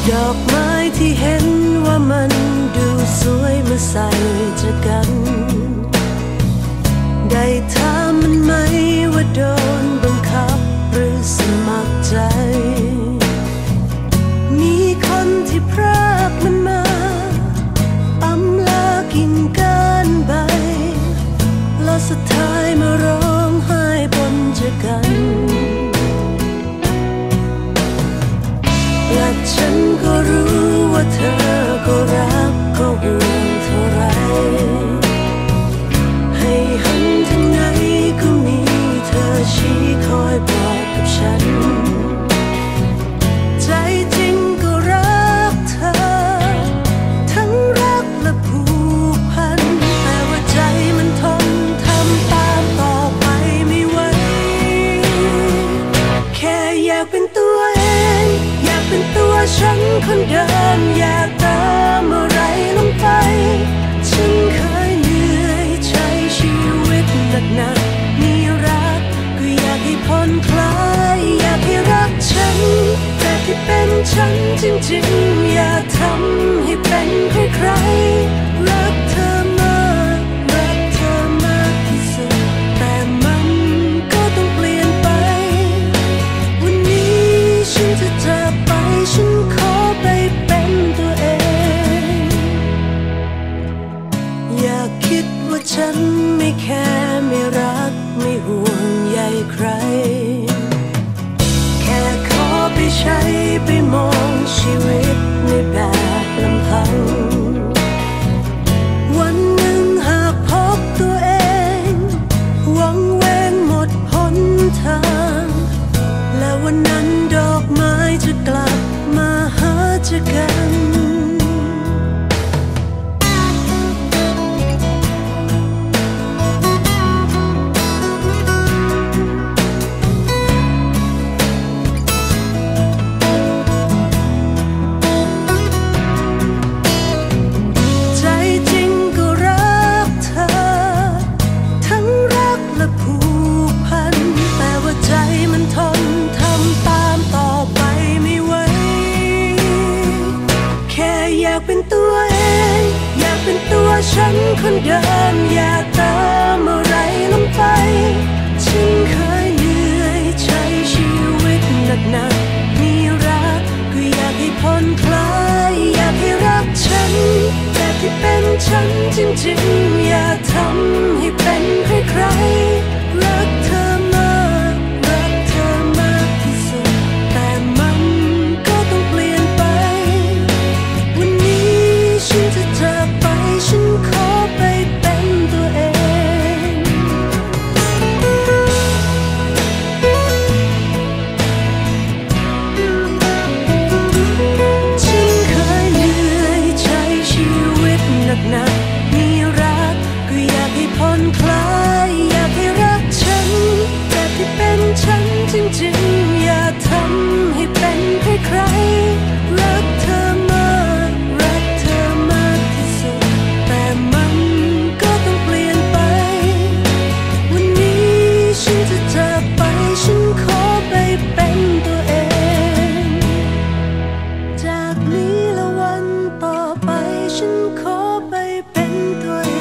ดอกไม้ที่เห็นว่ามันดูสวยเมื่อใส่เจอกันได้ถามมันไหมว่าโดนบังคับหรือสมัครใจมีคนที่พรากมันมาอำลากิ่งก้านใบแล้วสุดท้ายมาร้องไห้บนเจอกันและฉันก็รู้ว่าเธอก็รักก็ห่วงเท่าไรให้หันทางไหนก็มีเธอชี้คอยบอกกับฉันใจจริงก็รักเธอทั้งรักและผูกพันแต่ว่าใจมันทนทำตามต่อไปไม่ไหวแค่อยากเป็นตัวเองอยากเป็นตัวฉันคนเดิมอยากเติมอะไรลงไปฉันเคยเหนื่อยใช้ชีวิตหนักๆมีรักก็อยากให้ผ่อนคลายอยากให้รักฉันแต่ที่เป็นฉันจริงๆอยากทำให้เป็นใครๆรักเธอมากรักเธอมากที่สุดแต่มันก็ต้องเปลี่ยนไปวันนี้ฉันจะจากไปฉันขอไปเป็นตัวเองอย่าคิดว่าฉันไม่แคร์ไม่รักไม่ห่วงใยใครแค่ขอไปใช้ไปมองชีวิตในแบบลำพังวันหนึ่งหากพบตัวเองวังเวงหมดหนทางและวันนั้นดอกไม้จะกลับมาหาเจอกันใจจริงก็รักเธอทั้งรักและผูกพันแต่ว่าใจมันทนทำตามต่อไปไม่ไหวแค่อยากเป็นตัวเองอยากเป็นตัวฉันคนเดิมอยากเติมอะไรลงไปฉันเคยเหนื่อยใช้ชีวิตหนักๆมีรักก็อยากให้ผ่อนคลายอยากให้รักฉันแต่ที่เป็นฉันจริงๆอยากทำให้เป็นใครๆรักเธอมากรักเธอมากที่สุดแต่มันก็ต้องเปลี่ยนไปวันนี้ฉันจะจากไปฉันขอไปเป็นตัวเองฉันเคยเหนื่อยใช้ชีวิตหนักๆมีรักก็อยากให้ผ่อนคลายอยากให้รักฉันแต่ที่เป็นฉันจริงๆอยากทำให้เป็นใครๆรักเธอมากรักเธอมากที่สุดแต่มันก็ต้องเปลี่ยนไปวันนี้ฉันจะจากไปฉันขอไปเป็นตัวเองจากนี้และวันต่อไปฉันขอไปเป็นตัวเอง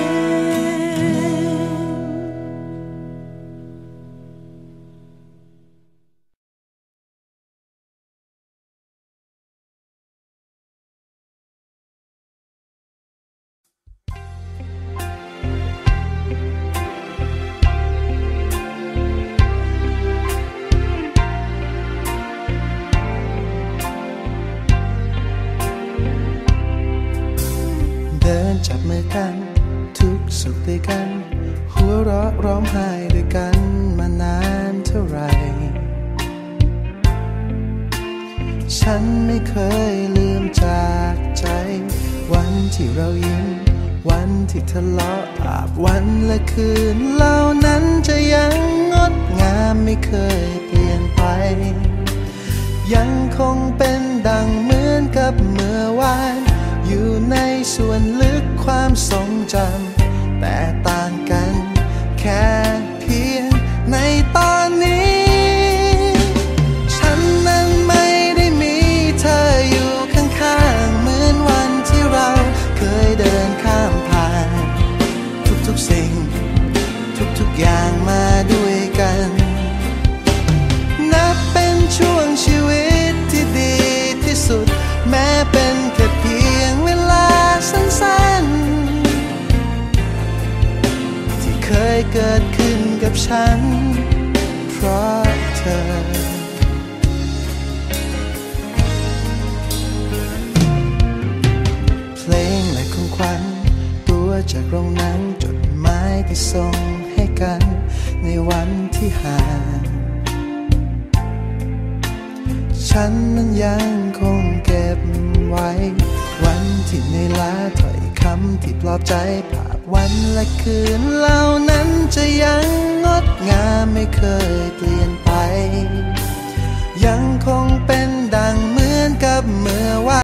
เดินจับมือกันทุกสุขด้วยกันหัวเราะร้องไห้ด้วยกันมานานเท่าไหร่ฉันไม่เคยลืมจากใจวันที่เรายิ้มวันที่ทะเลาะอาบวันและคืนเหล่านั้นจะยังงดงามไม่เคยเปลี่ยนไปยังคงเป็นดังเหมือนกับเมื่อวานอยู่ในส่วนลึกความทรงจำแต่ต่างกันแค่เพียงในตอนนี้ฉันนั้นไม่ได้มีเธออยู่ข้สุดแม้เป็นแค่เพียงเวลาสั้นๆที่เคยเกิดขึ้นกับฉันเพราะเธอเพลงและของขวัญตัวจากโรงหนังจดหมายที่ส่งให้กันในวันที่ห่างฉันนั้นยังคงเก็บไว้วันที่เหนื่อยล้าถ้อยคำที่ปลอบใจภาพวันและคืนเหล่านั้นจะยังงดงามไม่เคยเปลี่ยน